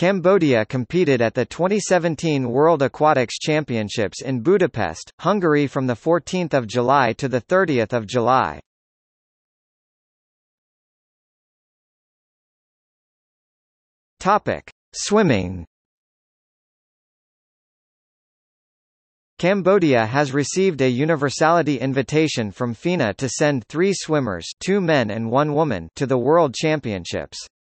Cambodia competed at the 2017 World Aquatics Championships in Budapest, Hungary from 14 July to 30 July. Swimming. Cambodia has received a universality invitation from FINA to send 3 swimmers, 2 men and 1 woman, to the World Championships.